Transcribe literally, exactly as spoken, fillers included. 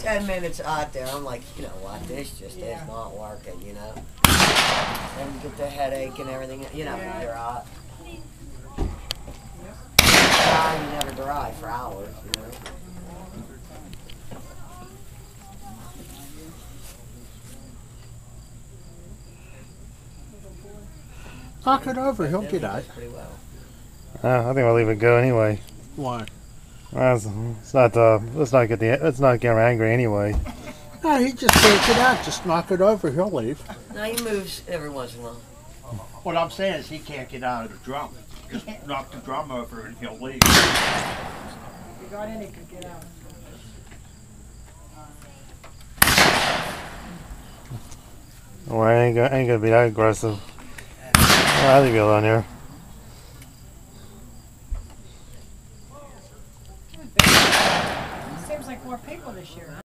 ten minutes out there, I'm like, you know what, this just Yeah. is not working, you know. And you get the headache and everything, you know, Yeah. you're out. Yep. Ah, you never dry for hours, you know. Knock it over, he'll get out. Pretty well. Uh, I think I'll leave it go anyway. Why? Uh, it's, it's not. Uh, let's not get the. Let's not get him angry anyway. No, he just can't get out. Just knock it over, he'll leave. No, he moves every once in a while. What I'm saying is he can't get out of the drum. Just knock the drum over and he'll leave. If you got in, he could get out. Well, I ain't, gonna, ain't gonna be that aggressive. I'll leave you alone here. Seems like more people this year.